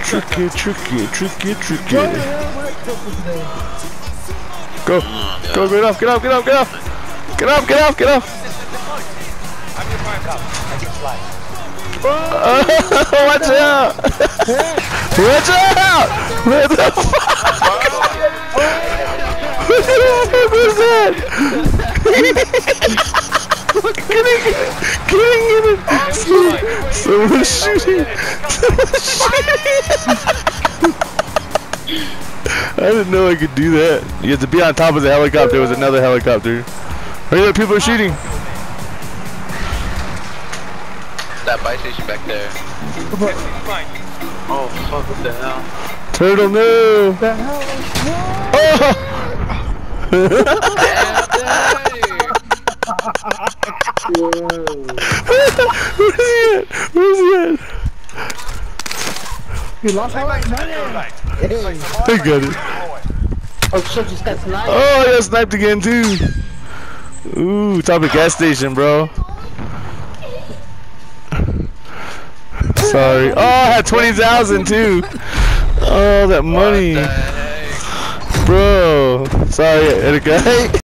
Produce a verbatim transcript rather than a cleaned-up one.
tricky, tricky, tricky, tricky. Go, go, get off, get off, get off, get off, get off, get off, get off. I'm your prime cop. I can fly. Uh, watch out! Watch out! What the fuck? What the fuck was that? Get in, get in, get in! Someone's shooting! Someone's shooting! I didn't know I could do that. You have to be on top of the helicopter. There was another helicopter. Right there, people are shooting. That buy station back there. Oh, fuck, what the hell? Turtle, no! The hell? Oh! Where's he at? Where's he at? You lost all right, man. I got it. Oh shit, just got sniped. Oh, I got sniped again too. Ooh, top of gas station, bro. Sorry. Oh, I had twenty thousand too. Oh, that money. Bro. Sorry, Erica.